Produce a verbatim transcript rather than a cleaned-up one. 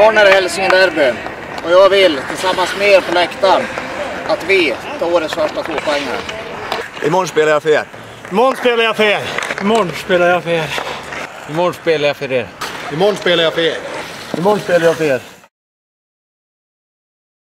Imorgon är det Hälsingland-derby och jag vill tillsammans med er på läktaren att vi tar årets första två poängare. Imorgon spelar jag för er. Imorgon spelar jag för er. Imorgon spelar jag för er. Imorgon spelar jag för er. Imorgon spelar jag för er. Imorgon spelar jag för er.